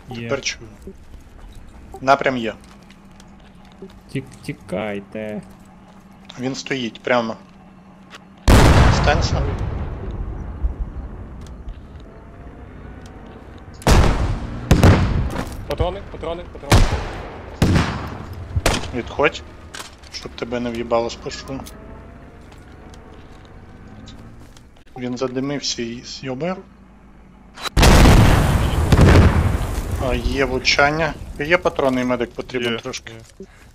Тепер чую. Напрям є. Тікайте. Він стоїть прямо. Станься. Патрони. Відходь. Щоб тебе не в'їбало з пошву. Він задимився і з'йобив. Є влучання. Є патрони і медик потрібен Є. трошки. Є.